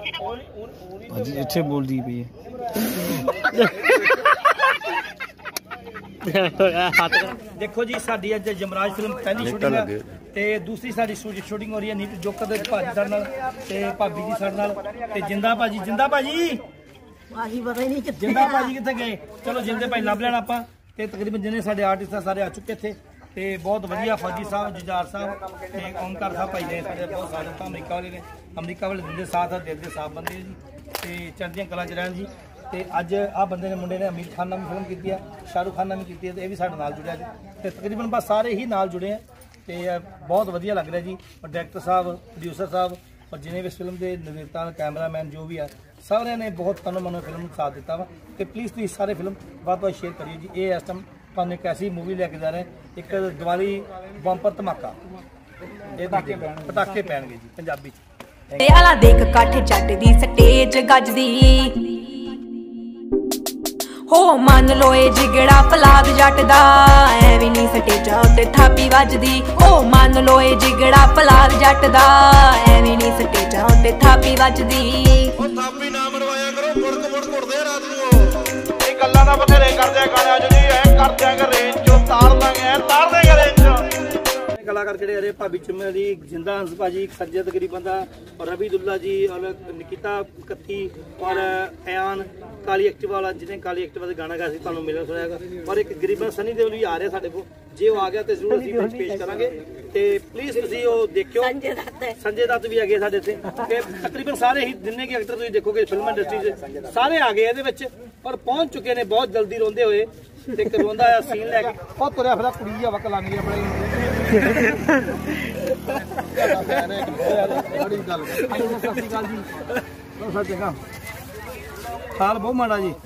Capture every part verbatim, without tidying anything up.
इत्थे बोलदी पई देखो जी साडी अज यमराज फिल्म पहली शूटिंग है ते दूसरी साडी शूटिंग हो रही है नीट जोकर दे भाजी साडे नाल ते भाभी जी साडे नाल ते जिंदा भाजी जिंदा भाजी भाजी पता ही नहीं कि जिंदा भाजी किथे गए। चलो जिंदे भाई लभ लेना आपां ते तकरीबन जिन्ने साडे आर्टिस्ट सारे आ चुके थे ते बहुत वधिया फौजी साहब जुजार साहब ते ओमकार साहब भाई ने साडे बहुत सारे अमरीका वाले ने अमरीका वाले दिल दे साथ दिल दे साफ बंदे जी ते चढ़दियां कलां च रहन जी। ते अज आ बंदे ने मुंडे ने अमीर खान नाल फिल्म की है शाहरुख खान नाल भी की है तो यह भी साडे नाल जुड़िया जी ते तकरीबन बस सारे ही नाल जुड़े हैं तो बहुत वधिया लग रहा जी। और डायरैक्टर साहब प्रोड्यूसर साहब और जिन्हें भी इस फिल्म के निर्देता कैमरामैन जो भी है सारे ने बहुत तनो मनो फिल्म साथ दिता वा तो प्लीज़ प्लीज़ सारे फिल्म बहुत बहुत शेयर करिए जी। ये इस टाइम तुहानूं एक ऐसी मूवी लेके जा रहे हैं एक दिवाली बंपर धमाका पटाके पैणगे जी पंजाबी देख काठ जट दी स्टेज गजदी हो मान लो ए जिगड़ा फलाद जट दा एवी नी स्टेजा उत्ते थापी वजदी हो मान लो ए जिगड़ा फलाद जट दा एवी नी स्टेजा उत्ते थापी वजदी ओ थापी ना मरवाया करो मुड़क मुड़क उड़दे रात नूं ए गल्लां दा बथेरे करदे गाणियां जदी ऐ करदे क रेंज चों तार दांगे तार देंगे रेंज कलाकार किहड़े अरे भाभी चिम्मे जी जिंदा हंस भाजी सज्जद तकरीबन दा और रवि दुल्ला जी और निकिता कत्ती और अयान काली एक्टिवा वाला जिन्हें काली एक्टिवा से गाना गाया सी तुहानूं मिलन सुनाएगा और एक गरीबन सनी देओल भी आ रहा साडे को जे वो आ गया तो जरूर असीं पेश करांगे ते प्लीज़ तुसीं वो देखियो संजय दत्त भी आ गए साडे ते तकरीबन सारे ही जिन्ने के एक्टर तुसीं देखोगे फिल्म इंडस्ट्री से सारे आ गए इहदे विच और पहुंच चुके ने बहुत जल्दी रोंदे होए ते रोंदा आ सीन लैके बहुत तुरिया फिरा कुड़ी आ वक लांगी अपने बड़ी गल सत श्री अकाल जी सर चंगा हाल बहुत माड़ा जी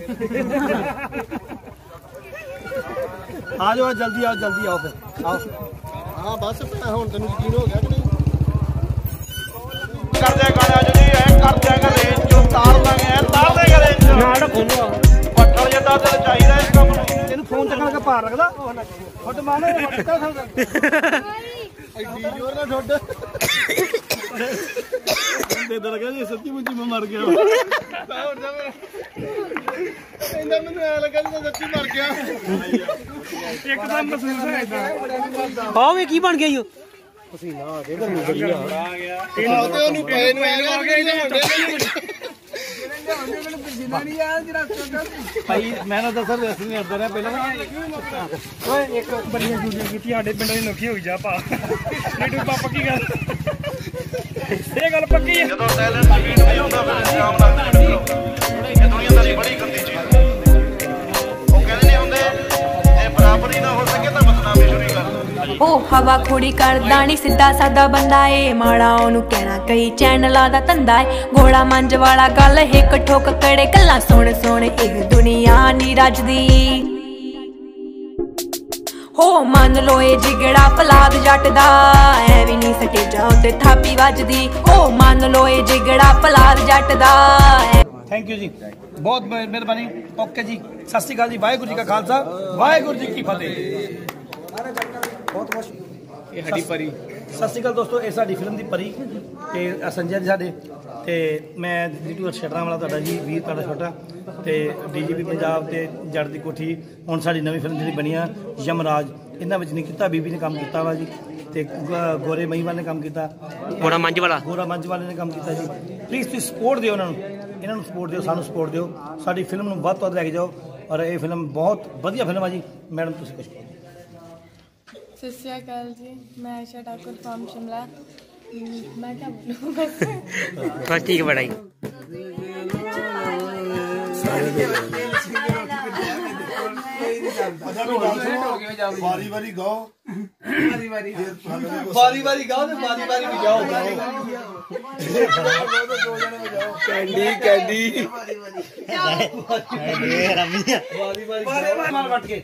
आ जाओ जल्दी आओ जल्दी आओ फिर आओ हाँ बस हुण तैनूं यकीन हो गया कि नहीं करदे गाणा जदी ऐ करदे क रेंज चों तार दांगे तार देंगे रेंज नाड़ खोलो पट्ठल जिद्दां दिल चाहिदा इस काम नूं तैनूं फोन चकण का भार लगदा फट मारना फटका खांदा एडी जोर ना ठोड दे दर गया जी सच्ची मुच्ची मैं मर गया इंदा मैनूं ऐ लगा जी सच्ची मर गया एकदम महसूस होया इदां आओ वे की बन गया यो पसीना आ गया गर्मी बड़ी आ गया ते ओनू पे नूं ऐ लग गया भाई मैं ना दस वैसे नहीं हटदा रहा पहला ओए एक बड़िया ड्यूटी की साडे पिंड दी नोखी होई जा पा नीटू पापा की गल ये गल पक्की है जदों टैलेंट स्पीड नहीं होंदा फिर इल्जाम लगदे ने ये दुनियादारी बड़ी गंदी चीज है वो कहंदे नहीं हुंदे जे बराबरी ना हो सके तां बदनामी शुरू कर ओ हवा खोड़ी करदा नी सीधा सादा बंदा ए माड़ा ओनू कहना कई चैनलां दा धंधा ए घोड़ा मंज वाला गल हिक ठोक कड़े गल्लां सुण सुण इह दुनिया नी रजदी हो मान लो ए जिगड़ा फलाद जट दा एवी नी स्टेजा उत्ते थापी वजदी हो मान लो ए जिगड़ा फलाद जट दा। थैंक यू जी बहुत मेहरबानी ओके जी सत श्री अकाल जी वाहेगुरू जी का खालसा वाहेगुरू जी की फतेह बहुत बहुत ये हड्डी परी सत श्री अकाल दोस्तों ये साडी फिल्म दी परी ते संजय जी साडे ते मैं जीटू शटरा वाला तुहाडा जी वीर तुहाडा छोटा ते डीजीपी पंजाब ते जट दी कोठी हुण साडी नवीं फिल्म जिहड़ी बनी है यमराज इन्हां विच निकिता बीबी ने काम कीता वा जी ते गोरे महिवाल ने काम कीता गोरा मंज वाला गोरा मंज वाले ने काम कीता जी प्लीज़ तुसीं सपोर्ट दिओ इन्हां नूं इन्हां नूं सपोर्ट दिओ सानूं सपोर्ट दिओ साडी फिल्म नूं वध तों वध लैके जाओ और ये फिल्म बहुत वधिया फिल्म है जी मैडम तुसीं कुछ कहो। सत श्री अकाल जी मैं आयशा ठाकुर फ्रॉम शिमला मैं क्या बोलूँ बस बस ठीक है बड़ाई बारी बारी गाओ बारी बारी बारी बारी गाओ तो बारी बारी बजाओ कैंडी कैंडी बारी बारी मार बट के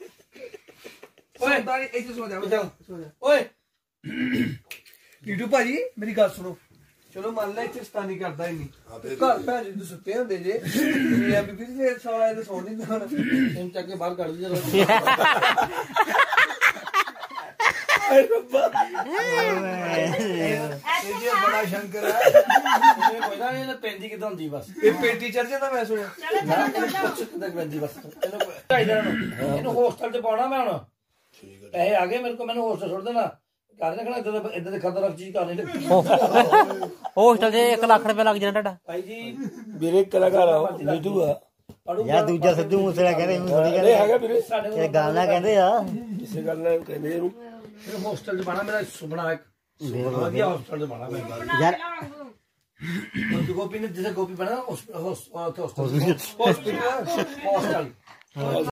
ओए ऐसे सो जाओ ओए नीटू भाजी मेरी गल सुनो चलो मान लै इत्थे शतानी करदा ही नहीं घर भैन जी सुत्ते होंदे जे मैं बीबी ते सारा इत्थे सौण नहीं दिंदा हुण चक के बाहर कढ दिया अरे रब्बा ये बड़ा शंकर है ਕੋਈ ਨਾ ਇਹਨੇ ਪੈਂਦੀ ਕਿਦਾਂ ਹੁੰਦੀ ਬਸ ਇਹ ਪੇਟੀ ਚੜ ਜਾਂਦਾ ਮੈਂ ਸੁਣਿਆ ਨਾ ਕੁਛ ਕਿਦਾਂ ਪੈਂਦੀ ਬਸ ਇਹਨੂੰ ਚਾਹੀਦਾ ਇਹਨੂੰ ਇਹਨੂੰ ਹੋਸਟਲ 'ਚ ਪਾਉਣਾ ਮੈਂ ਹੁਣ ਪੈਸੇ ਆ ਗਏ ਮੇਰੇ ਕੋਲ ਮੈਨੂੰ ਹੋਸਟਲ ਛੱਡ ਦੇਣਾ ਘਰ ਰੱਖਣਾ ਇਦਾਂ ਦੇ ਇਦਾਂ ਦੇ ਖਤਰਨਾਕ ਚੀਜ਼ ਕਰ ਨਹੀਂ ਹੋਸਟਲ ਦੇ ਇੱਕ ਲੱਖ ਰੁਪਏ ਲੱਗ ਜਾਣਾ ਤੁਹਾਡਾ ਭਾਈ ਜੀ ਵੀਰੇ ਕਲਾਕਾਰ ਆ ਨੀਟੂ ਆ ਯਾਰ ਦੂਜਾ ਸਿੱਧੂ ਮੂਸੇਵਾਲਾ ਕਹਿੰਦੇ ਇਹਨੂੰ ਥੋੜੀ ਨਹੀਂ ਹੈਗਾ ਵੀਰੇ ਸਾਡੇ ਇਹ ਗਾਣਾ ਕਹਿੰਦੇ ਆ ਕਿਸੇ ਗੱਲ ਨਾਲ ਕਹਿੰਦੇ ਇਹਨੂੰ ਫਿਰ ਹੋਸਟਲ 'ਚ ਪਾਣਾ ਮੇਰਾ ਸੁਪਨਾ ਇੱਕ ਵਧੀਆ ਹੋਸਟਲ 'ਚ ਪਾਣਾ ਮੈਂ ਯਾਰ ਗੋਪੀ ਨੇ ਜਿੱਥੇ ਗੋਪੀ ਬਣਾ ਹੋਸਟਲ ਹੋਸਟਲ ਹੋਸਟਲ